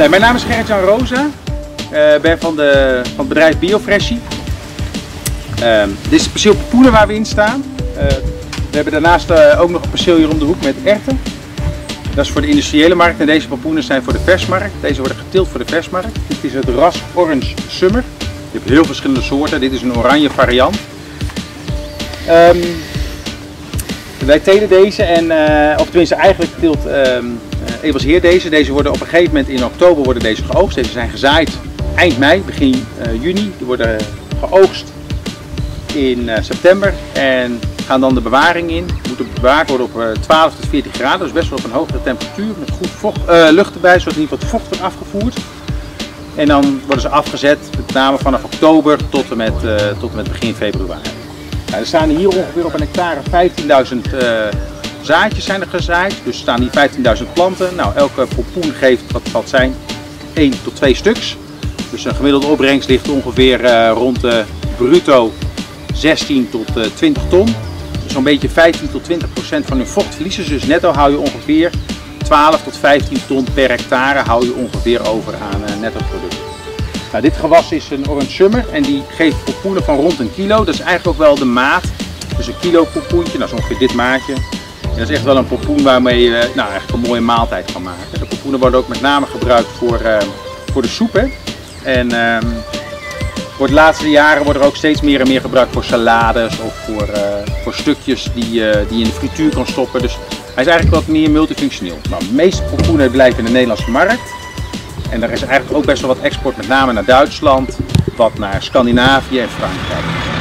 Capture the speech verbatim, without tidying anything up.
Nee, mijn naam is Gerrit-Jan Rosa. Ik uh, ben van, de, van het bedrijf Biofreshy. Uh, dit is het perceel pompoenen waar we in staan. Uh, we hebben daarnaast uh, ook nog een perceel hier om de hoek met erwten. Dat is voor de industriële markt en deze pompoenen zijn voor de versmarkt. Deze worden geteeld voor de versmarkt. Dit is het ras Orange Summer. Je hebt heel verschillende soorten. Dit is een oranje variant. Um, wij telen deze en, uh, of tenminste eigenlijk teelt um, uh, Ebersheer deze. Deze worden op een gegeven moment in oktober worden deze geoogst. Deze zijn gezaaid eind mei, begin uh, juni. Die worden geoogst in uh, september en gaan dan de bewaring in. Moeten bewaard worden op uh, twaalf tot veertien graden, dus best wel op een hogere temperatuur met goed vocht, uh, lucht erbij, zodat in ieder geval het vocht wordt afgevoerd. En dan worden ze afgezet, met name vanaf oktober tot en met, uh, tot en met begin februari. Nou, er staan hier ongeveer op een hectare vijftienduizend uh, zaadjes zijn er gezaaid, dus er staan hier vijftienduizend planten. Nou, elke pompoen geeft, wat zal het zijn, één tot twee stuks. Dus een gemiddelde opbrengst ligt ongeveer uh, rond de bruto zestien tot twintig ton. Dus zo'n beetje vijftien tot twintig procent van hun vocht verliezen. Dus netto hou je ongeveer twaalf tot vijftien ton per hectare hou je ongeveer over aan uh, netto product. Nou, dit gewas is een Orange Summer en die geeft pompoenen van rond een kilo. Dat is eigenlijk ook wel de maat. Dus een kilo pompoentje, dat is ongeveer dit maatje. En dat is echt wel een pompoen waarmee je uh, nou, eigenlijk een mooie maaltijd kan maken. De pompoenen worden ook met name gebruikt voor, uh, voor de soep. Hè? En uh, voor de laatste jaren wordt er ook steeds meer en meer gebruikt voor salades of voor, uh, voor stukjes die, uh, die je in de frituur kan stoppen. Dus hij is eigenlijk wat meer multifunctioneel. Nou, de meeste pompoenen blijven in de Nederlandse markt. En er is eigenlijk ook best wel wat export, met name naar Duitsland, wat naar Scandinavië en Frankrijk.